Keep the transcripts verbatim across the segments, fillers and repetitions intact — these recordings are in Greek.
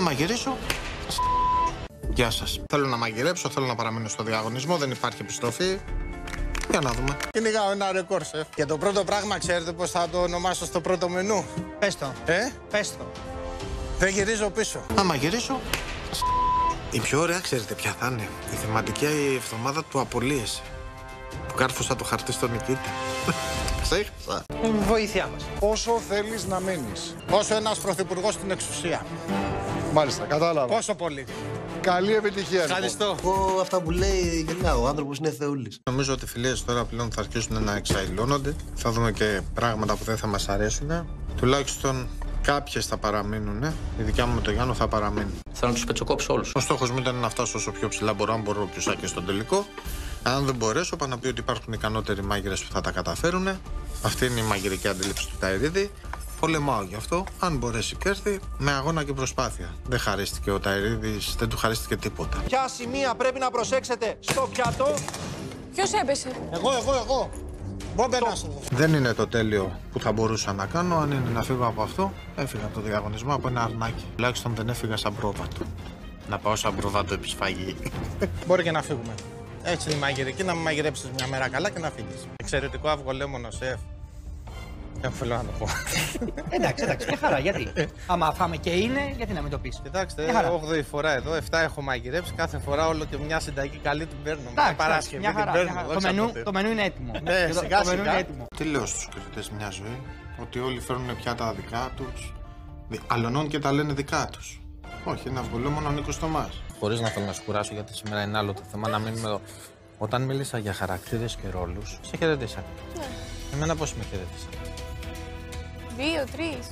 μαγειρίσω. Γεια σας. Θέλω να μαγειρέψω, θέλω να παραμείνω στο διαγωνισμό, δεν υπάρχει επιστροφή. Για να δούμε. Κυνηγάω ένα ρεκόρ, σεφ. Και το πρώτο πράγμα, ξέρετε πώς θα το ονομάσω στο πρώτο μενού? Πες το. Ε? Πες το. Δεν γυρίζω πίσω. Να μαγειρίσω. Η πιο ωραία, ξέρετε ποια θα είναι? Η θεματική εβδομάδα του απολύεσαι. Που κάρφωσα το χαρτί στον Νικήτα. Ξέχασα. Βοήθειά μας. Πόσο θέλεις να μείνεις? Όσο ένας πρωθυπουργός στην εξουσία. Μάλιστα, κατάλαβα. Πόσο πολύ. Καλή επιτυχία. Ευχαριστώ. Εγώ αυτά που λέει γελάω. Ο άνθρωπος είναι θεούλης. Νομίζω ότι οι φιλίες τώρα πλέον θα αρχίσουν να εξαϊλώνονται. Θα δούμε και πράγματα που δεν θα μας αρέσουν. Τουλάχιστον κάποιες θα παραμείνουν. Η δικιά μου με τον Γιάννο θα παραμείνει. Θέλω να τους πετσοκόψω όλους. Ο στόχος μου ήταν να φτάσω όσο πιο ψηλά μπορώ, αν μπορώ πιο σάκια στον τελικό. Αν δεν μπορέσω, πάνω να πει ότι υπάρχουν ικανότεροι μάγειρες που θα τα καταφέρουν. Αυτή είναι η μαγειρική αντίληψη του Ταϊρίδη. Πολεμάω γι' αυτό. Αν μπορέσει και έρθει, με αγώνα και προσπάθεια. Δεν χαρίστηκε ο Ταϊρίδης, δεν του χαρίστηκε τίποτα. Ποια σημεία πρέπει να προσέξετε στο πιάτο? Ποιος έπεσε? Εγώ, εγώ, εγώ. Μπομπένας. Δεν είναι το τέλειο που θα μπορούσα να κάνω. Αν είναι να φύγω από αυτό, έφυγα από το διαγωνισμό από ένα αρνάκι. Τουλάχιστον δεν έφυγα σαν πρόβατο. Να πάω σαν πρόβατο επισφαγή. Μπορεί και να φύγουμε. Έτσι είναι η μαγειρική, να με μαγειρέψεις μια μέρα καλά και να φύγεις. Εξαιρετικό αυγολέμονο, σεφ. Δεν θέλω να το πω. Εντάξει, εντάξει, μια χαρά. Γιατί? Άμα φάμε και είναι, γιατί να μην το πεις? Κοιτάξτε, όγδοη φορά εδώ, εφτά έχω μαγειρέψει. Κάθε φορά όλο και μια συνταγή καλή την παίρνω. Εντάξει, Παράσχευη μια την χαρά. παίρνω. Μια χαρά. Το, μενού, το μενού είναι έτοιμο. Ναι, το, σιγά το μενού σιγά. είναι έτοιμο. Τι λέω στους κριτές μια ζωή? Ότι όλοι φέρνουν πιάτα δικά τους. Αλωνών και τα λένε δικά τους. Όχι, ένα αυγολέμονο ανήκω στο μας. Χωρίς να θέλω να σκουράσω, γιατί σήμερα είναι άλλο το θέμα, να μείνουμε εδώ. Όταν μίλησα για χαρακτήρες και ρόλους, σε χαιρετήσα. Ναι. Εμένα πώς με χαιρετήσα? Δύο, τρεις.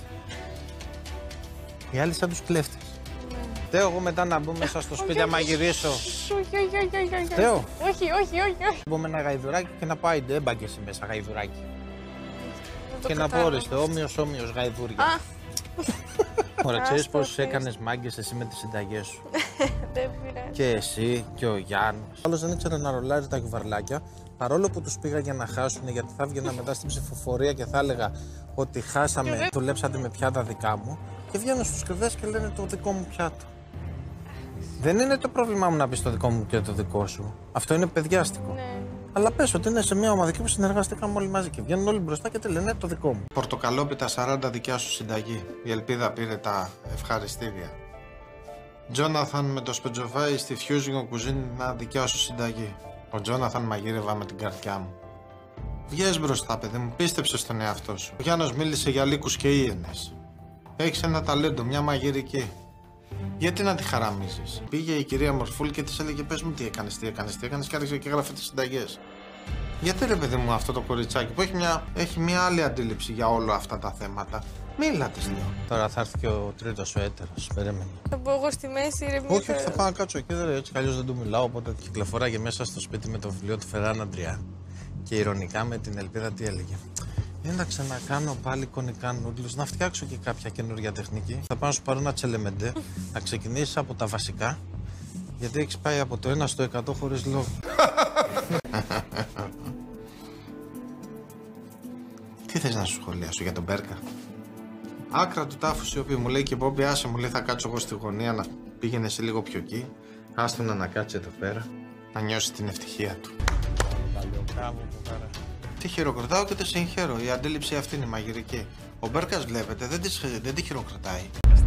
Οι άλλοι σαν τους κλέφτες. Θέω εγώ μετά να μπω μέσα στο σπίτι να μαγειρίσω. Όχι, όχι, όχι, όχι. Θέω. Όχι, όχι, όχι, όχι. Μπω με ένα γαϊδουράκι και να πάει ντέμπαγκες μέσα γαϊδουράκι. Και να πω κατάλαβα. ορίστε, όμοιος όμοιος γαϊδούρια. Α, Ωραία, ξέρεις Άστο, πόσους πες. έκανες μάγκες εσύ με τις συνταγές σου? δεν πειράζει. Και εσύ και ο Γιάννης. Άλλος δεν ήξερε να ρολάρει τα κουβαρλάκια, παρόλο που τους πήγα για να χάσουν, γιατί θα βγαίνα μετά στην ψηφοφορία και θα έλεγα ότι χάσαμε, δουλέψατε με πιάτα δικά μου. Και βγαίνουν στους κρυβές και λένε το δικό μου πιάτο. Δεν είναι το πρόβλημά μου να πεις το δικό μου και το δικό σου. Αυτό είναι παιδιάστικο. Ναι. Αλλά πες ότι είναι σε μια ομαδική που συνεργαστήκαμε όλοι μαζί και βγαίνουν όλοι μπροστά και τι λένε το δικό μου. Πορτοκαλόπιτα σαράντα δικιά σου συνταγή. Η Ελπίδα πήρε τα ευχαριστήρια. Τζόναθαν με το σπετζοβάι στη Fusion Cuisine δικιά σου συνταγή. Ο Τζόναθαν μαγείρευα με την καρδιά μου. Βγες μπροστά, παιδί μου, πίστεψε στον εαυτό σου. Ο Γιάννος μίλησε για λύκους και ίενες. Έχεις ένα ταλέντο, μια μαγειρική. Γιατί να τη χαραμίζεις? Πήγε η κυρία Μορφούλ και της έλεγε: πες μου τι έκανες, τι έκανες, τι έκανες, και άρχισε και έγραφε τις συνταγές. Γιατί ρε παιδί μου αυτό το κοριτσάκι που έχει μια, έχει μια άλλη αντίληψη για όλα αυτά τα θέματα? Μίλα της λέω. Τώρα θα έρθει και ο τρίτος ο έτερος. Περίμενε. Θα πω εγώ στη μέση, ρε. Όχι, όχι, θα πάω να κάτσω εκεί, ρε, έτσι κι αλλιώς δεν του μιλάω. Οπότε κυκλοφοράγε μέσα στο σπίτι με το βιβλίο του Φεράν Αντριά. Και ηρωνικά με την Ελπίδα τι έλεγε: για να ξανακάνω πάλι εικονικά νούντλους, να φτιάξω και κάποια καινούργια τεχνική. Θα πάω να σου πάρω ένα τσελεμεντέ, να ξεκινήσεις από τα βασικά, γιατί έχεις πάει από το ένα στο εκατό χωρίς λόγο. Τι θες να σου σχολιάσω για τον Μπέρκα? Άκρα του τάφου σιωπή, μου λέει και Μπόμπι, άσε, μου λέει, θα κάτσω εγώ στη γωνία, να πήγαινε εσύ λίγο πιο εκεί, άστο να ανακάτσει εδώ πέρα, να νιώσει την ευτυχία του. Τη χειροκροτάω και τη συγχαίρω. Η αντίληψη αυτή είναι μαγειρική. Ο Μπέρκας βλέπετε δεν, της, δεν τη χειροκροτάει.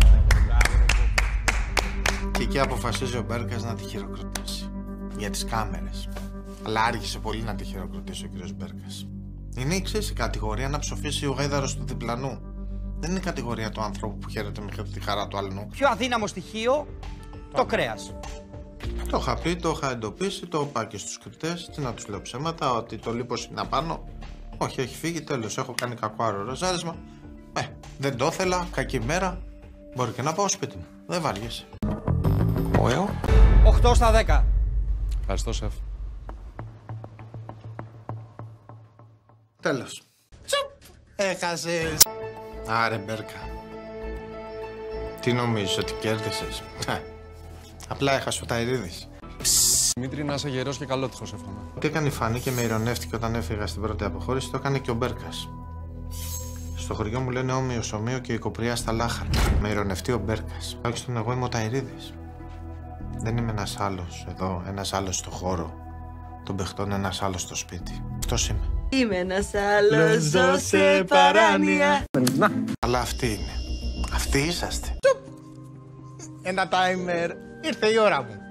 Και εκεί αποφασίζει ο Μπέρκας να τη χειροκροτήσει. Για τις κάμερες. Αλλά άργησε πολύ να τη χειροκροτήσει ο κύριος Μπέρκας. Είναι η εξής η κατηγορία να ψοφήσει ο γάιδαρος του διπλανού. Δεν είναι η κατηγορία του ανθρώπου που χαίρεται με τη χαρά του αλλού. Πιο αδύναμο στοιχείο, το κρέας. Το είχα πει, το είχα εντοπίσει, το είπα και στους κριτές. Τι να τους λέω ψέματα, ότι το λίπος είναι απάνω. Όχι, έχει φύγει, τέλος. Έχω κάνει κακό αεροραζάρισμα. Ε, δεν το ήθελα, κακή μέρα. Μπορεί και να πάω σπίτι μου. Δεν βαριέσαι. Ωεω. οκτώ στα δέκα. Ευχαριστώ, σεφ. Τέλος. Τσουπ! Έχασες. Άρε Μπέρκα. Τι νομίζεις, ότι κέρδισες? Απλά έχασε ο Ταϊρίδης. Δημήτρη, να είσαι γερός και καλότυχος, εύχομαι. Τι έκανε η Φανή και με ειρωνεύτηκε όταν έφυγα στην πρώτη αποχώρηση, το έκανε και ο Μπέρκας. Στο χωριό μου λένε Όμοιος Ομοίο και η Κοπριά στα Λάχανα. Με ειρωνευτεί ο Μπέρκας. Τουλάχιστον εγώ είμαι ο Ταϊρίδης. Δεν είμαι ένας άλλος εδώ, ένας άλλος στο χώρο. Τον παιχτών ένας άλλος στο σπίτι. Αυτός είμαι. Είμαι ένας άλλος, ζω σε παράνοια. Αλλά αυτή είναι. Αυτοί είσαστε. Ένα timer. Ήρθε η ώρα μου.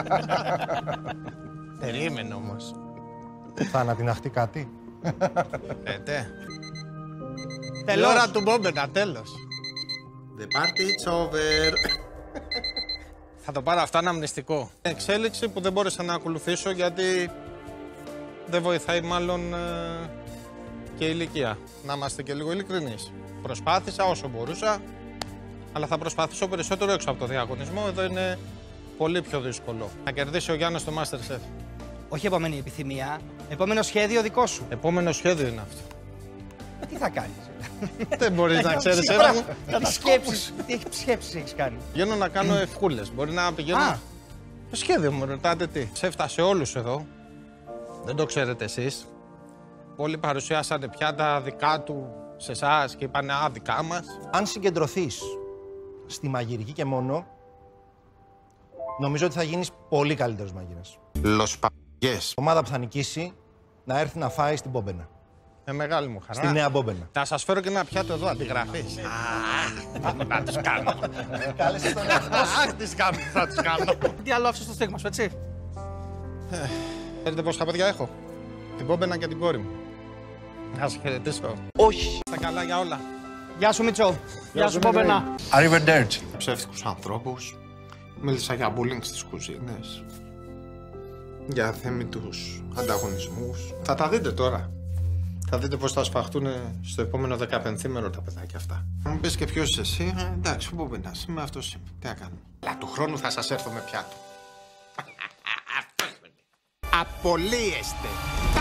Περίμενε όμως. Θα ανατιναχτεί κάτι. Λέτε. Η ώρα του Μπόμπενα, τέλος. The party is over. Θα το πάρω αυτό αναμνηστικό. Εξέλιξη που δεν μπόρεσα να ακολουθήσω γιατί δεν βοηθάει μάλλον ε, και η ηλικία. Να είμαστε και λίγο ειλικρινείς. Προσπάθησα όσο μπορούσα, αλλά θα προσπαθήσω περισσότερο έξω από το διαγωνισμό. Εδώ είναι πολύ πιο δύσκολο. Να κερδίσει ο Γιάννος το MasterChef. Όχι επόμενη επιθυμία. Επόμενο σχέδιο δικό σου. Επόμενο σχέδιο είναι αυτό. Τι θα κάνεις? Δεν μπορείς να ξέρεις, έλα μου. Τι σκέψεις, τι σκέψεις έχεις κάνει? Πηγαίνω να κάνω ευχούλες. Μπορεί να πηγαίνω. Α. Το σχέδιο μου, ρωτάτε τι. Σε έφτασε όλους εδώ. Δεν το ξέρετε εσείς. Όλοι παρουσιάσανε πια τα δικά του σε εσάς και είπανε α, δικά μας. Αν συγκεντρωθείς στη μαγειρική και μόνο, νομίζω ότι θα γίνεις πολύ καλύτερος μαγειράς. Λοσπαγιές. Η ομάδα που θα νικήσει να έρθει να φάει στην Μπόμπενα. Με μεγάλη μου χαρά. Στη Νέα Μπόμπενα. Θα σας φέρω και ένα πιάτο εδώ, αντιγραφής. Να τους κάνω. Κάλεσε τον εαυτό σου. Αχ, τις κάνω, θα τους κάνω. Τι άλλο άφησες στο στίγμα σου, έτσι? Ξέρετε πόσα παιδιά έχω? Την Μπόμπενα και την κόρη μου. Να σας χαιρετήσω. Όχι. Στα καλά για όλα. Γεια σου Μίτσο. Γεια σου Μπόμπενα. Arrivederci. Ψεύτικους ανθρώπους. Μίλησα για bullying στις κουζίνες. Για θέμητους ανταγωνισμούς. Θα τα δείτε τώρα. Θα δείτε πώς θα σφαχτούν στο επόμενο δεκαπενθήμερο τα παιδάκια αυτά. Αν μου πεις και ποιος είσαι εσύ, ε, εντάξει, πού πενάς, είμαι αυτός είμαι. Τι να κάνω. Αλλά του χρόνου θα σας έρθω με πιάτο. Απολύεστε.